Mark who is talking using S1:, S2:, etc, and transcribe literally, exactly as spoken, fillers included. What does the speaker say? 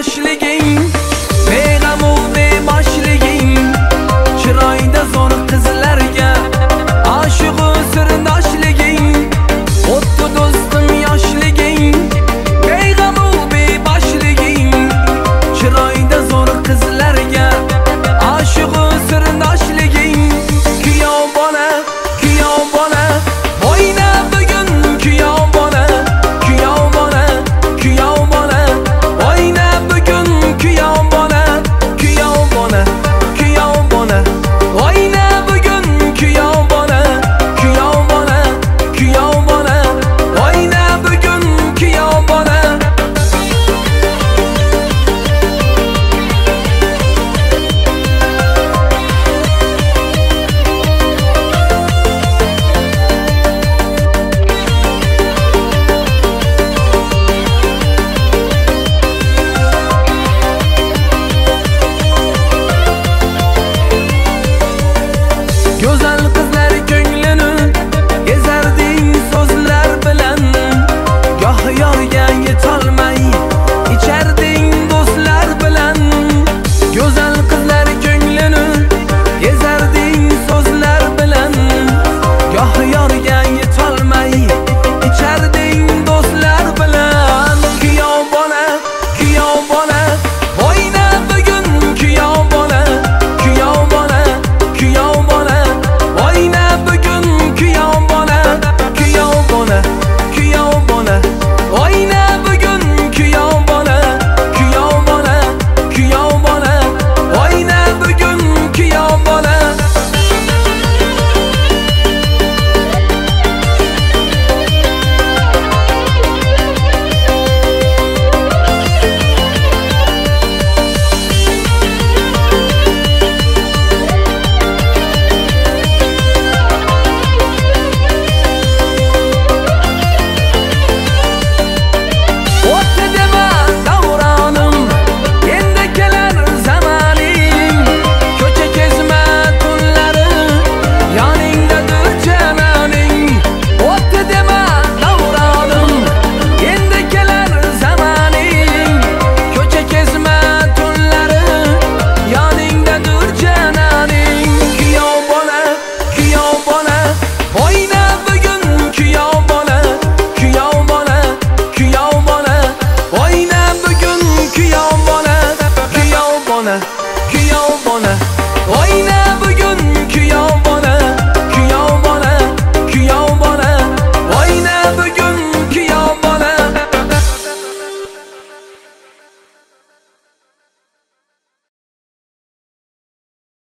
S1: yoshliging, beg'amu beboshliging, chiroyda zo'r qizlarga oshiqu sirdoshliging, o'tdi do'stim yoshliging, beg'amu beboshliging, chiroyda zo'r qizlarga oshiqu sirdoshliging. Kiyov bola, kiyov bola, o'yna bugun kiyov bola, kiyov bola, kiyov bola, o'yna bugun kiyov bola, kiyov bola, kiyov bola, o'yna bugun kiyov bola, kiyov bola, kiyov bola, o'yna bugun kiyov bola. Go'zal qizlar ko'nglini ezarding so'zlar bilan, goh yorga yetolmay ichding do'stlar bilan. Go'zal qizlar ko'nglini ezarding so'zlar bilan, goh yorga yetolmay ichding do'stlar bilan. Kiyov bola, kiyov bola, o'yna bugun kiyov bola, kiyov bola, kiyov bola, o'yna bugun kiyov bola, kiyov bola, kiyov bola, o'yna bugun kiyov bola, kiyov bola, kiyov bola, o'yna bugun kiyov bola. O'tdi dema davronim, endi kelar zamaning, ko'cha kezma tunlari, yoningdadir janoning. O'tdi dema davronim, endi kelar zamaning, ko'cha kezma tunlari, yoningdadir janoning. Kiyov bola, kiyov bola, o'yna bugun kiyov bola, kiyov bola, kiyov bola, o'yna bugun kiyov bola, kiyov bola.